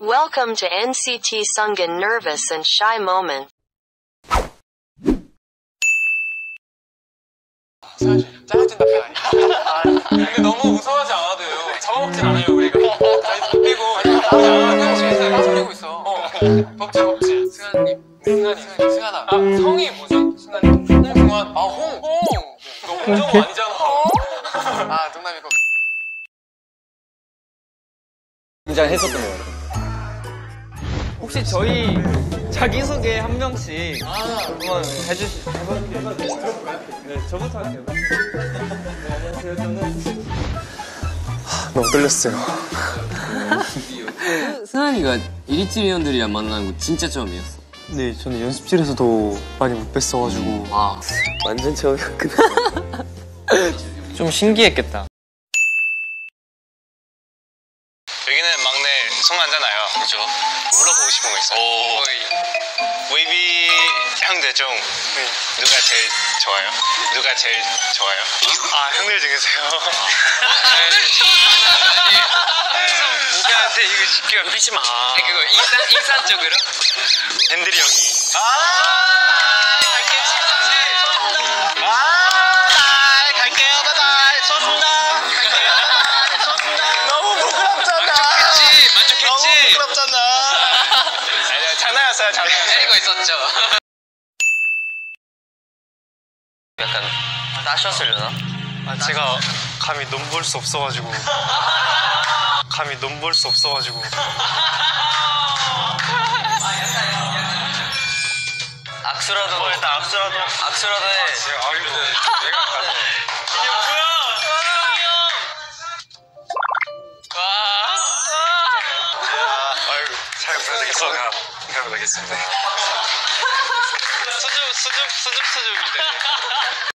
Welcome to NCT Sungan Nervous and Shy Moment. 짜여진다 근데 너무 무서워하지 않아도 돼요. 잡아먹진 않아요 우리가. 다 뛰고 그냥 소리고 있어. 법지 승환님. 승환아. 성이 뭐죠? 승환님. 홍승환. 홍. 너 홍정호 아니잖아. 동남이고. 긴장했었던 것 같아요. 혹시 저희 자기소개 한 명씩 한번 해봐도 될까요? 네, 저부터 할게요. 네, 안녕하세요. 저는 너무 떨렸어요. 승환이가 이리트리언들이랑 만나는 거 진짜 처음이었어. 네, 저는 연습실에서도 많이 못 뵀어가지고 완전 처음이었거든요. 좀 신기했겠다. 여기는 막내 송하잖아요. 그죠? 물어보고 싶은 거 있어요. 웨이비 형들 중 누가 제일 좋아요? 누가 제일 좋아요? 형들 중에서요? 오빠한테 이거 시켜. 우리지 마. 그거 인산적으로? 앤드리 형이. 갈게요. 바이바이. 좋습니다. 너무 부끄럽잖아. 만족했지? 너무 부끄럽잖아. 아니야, 장난이었어요. 때리고 있었죠. 약간 따셨으려나? 제가 감히 넘볼 수 없어가지고. 악수라도. 일단 악수라도 해. 아이고, 내가 가서. 이게 뭐야? 지성이 형! 아이고, 잘 부탁드리겠습니다. 잘 부탁드리겠습니다. 수줍수줍인데.